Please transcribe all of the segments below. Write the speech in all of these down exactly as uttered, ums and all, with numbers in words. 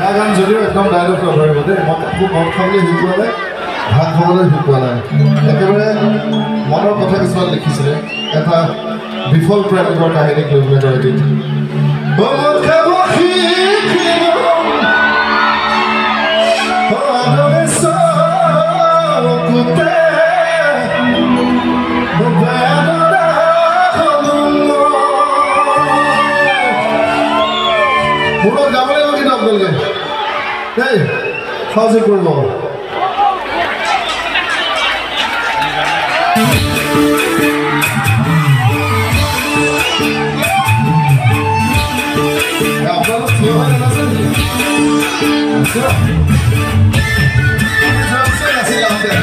গান যদিও একদম ডাইলগ নধৰিব দেই মই কাকো মদ খাবলৈ শিকোৱা নাই ভাত খাবলৈ শিকোৱা নাই একেবাৰে মনৰ কথা কিছুমান লিখিছিলে এটা বিফল প্ৰেমিকৰ কাহিনীক লৈ পেলাই তই গীত মদ খাব শিকিলো Puro gamle lagi nak belge. Hey, how's it going on? Ya, kalau siapa yang nasib? Siapa? Siapa sih nasib yang ada?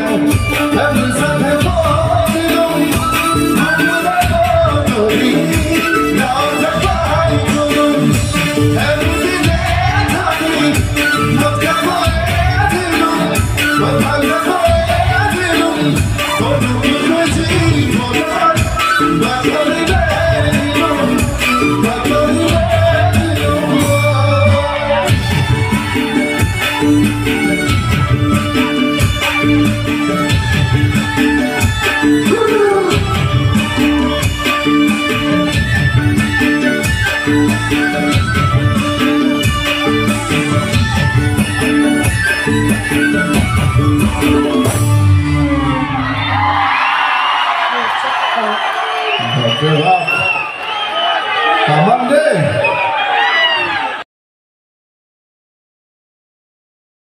Every Sunday morning, I'm